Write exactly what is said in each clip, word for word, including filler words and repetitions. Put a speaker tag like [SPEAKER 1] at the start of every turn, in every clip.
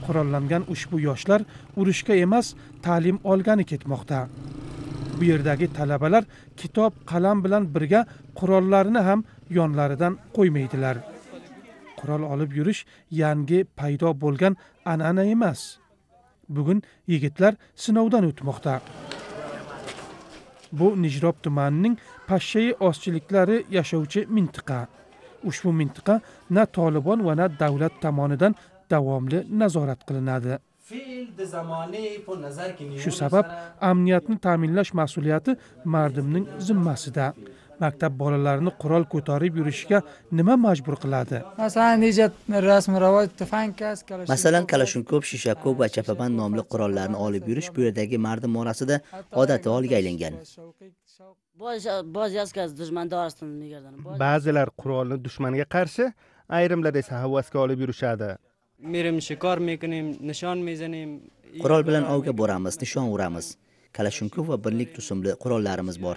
[SPEAKER 1] Qurollangan ushbu yoshlar urushga emas, ta'lim olgani ketmoqda. Bu yerdagi talabalar kitob, qalam bilan birga qurollarini ham yonlaridan qo'ymaydilar. Qurol olib yurish yangi paydo bo'lgan an'ana emas. Bugun yigitlar sinovdan o'tmoqda. Bu Nijrob tumanining Pashshayi ozchiliklari yashovchi mintaqa. Ushbu mintaqa na Tolibon va na davlat tomonidan davomli nazorat qilinadi. Shu sabab amniyatni ta'minlash mas'uliyati mardimning zimmasida. Maktab bolalarini qurol ko'tarib yurishga nima majbur qiladi?
[SPEAKER 2] Masalan, Kalashnikov, Shishakov va Chapaband nomli qurollarni olib yurish bu yerdagi mardim orasida odatiy holga aylangan.
[SPEAKER 3] Ba'zilar qurolni dushmanga qarshi, ayrimlar esa havasga olib yurishadi.
[SPEAKER 2] Qurol bilan ovga boramiz, nishon uramiz. Kalashnikov va birlik rusumli qurollarimiz bor.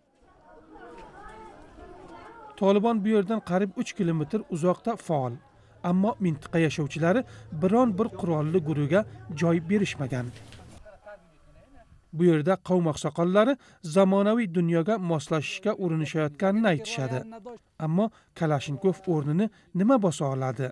[SPEAKER 1] Tolibon bu yerdan qariyb uch kilometr uzoqda faol. Ammo mintaqa yashovchilari biron bir qurolli guruhga joy berishmagan. Bu yerda qavm oqsoqollari zamonaviy dunyoga moslashishga urinishayotganini aytishadi. Ammo Kalashnikov o'rnini nima bosa oladi?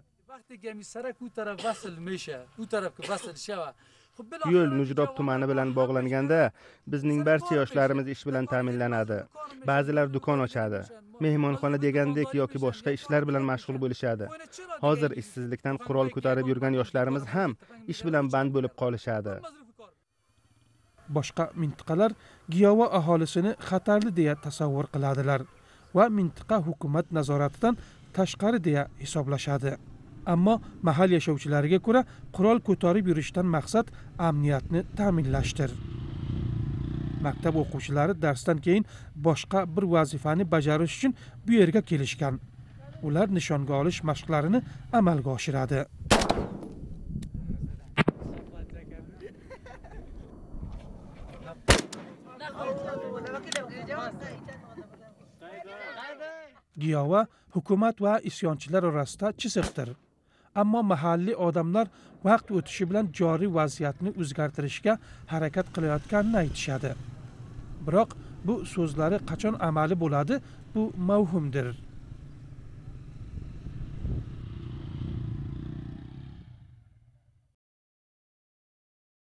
[SPEAKER 3] Yo'l Nujrob tumani bilan bog'langanda bizning barcha yoshlarimiz ish bilan ta'minlanadi. Ba'zilar do'kon ochadi, mehmonxona degandek yoki boshqa ishlar bilan mashg'ul bo'lishadi. Hozir ishsizlikdan qurol ko'tarib yurgan yoshlarimiz ham ish bilan band bo'lib qolishadi.
[SPEAKER 1] Boshqa mintaqalar Giyova aholisini xatarli deya tasavvur qiladilar va mintaqa hukumat nazoratidan tashqari deya hisoblashadi. Ammo mahall yashovchilariga ko'ra qurol ko'tarib yurishdan maqsad amniyatni ta'minlashdir. Maktab o'quvchilari darsdan keyin boshqa bir vazifani bajarish uchun bu yerga kelishgan. Ular nishonga olish mashqlarini amalga oshiradi. Giyova hukumat va isyonchilar orasida chiziqdir. Ammo mahalliy odamlar vaqt o'tishi bilan joriy vaziyatni o'zgartirishga harakat qilayotganini aytishadi. Biroq bu so'zlari qachon amali bo'ladi, bu mavhumdir.